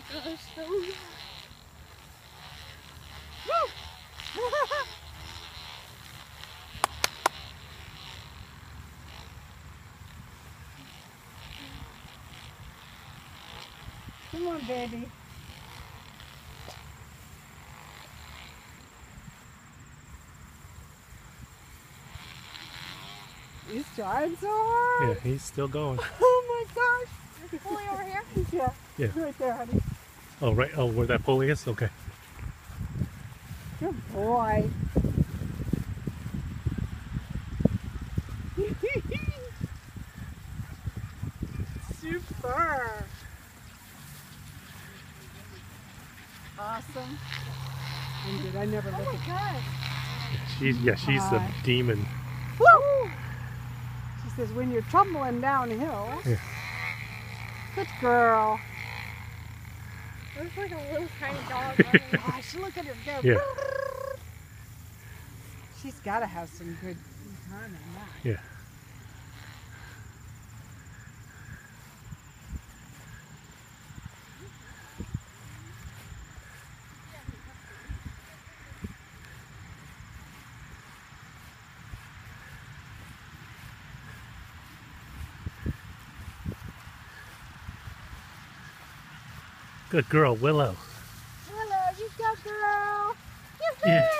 gosh, so yeah. Come on, baby. He's trying so hard. Yeah, he's still going. Oh my gosh. Is he pulling over here? Yeah. Yeah. Right there, honey. Oh, right. Oh, where that pulley is? Okay. Good boy. Super. Awesome. And I never Oh look my at gosh. She's a demon. Woo! She says, when you're tumbling downhill. Yeah. Good girl. Looks like a little tiny dog running. Gosh, look at her go. Yeah. She's got to have some good time in that. Yeah. Good girl, Willow. Willow, you go, girl. Yeah.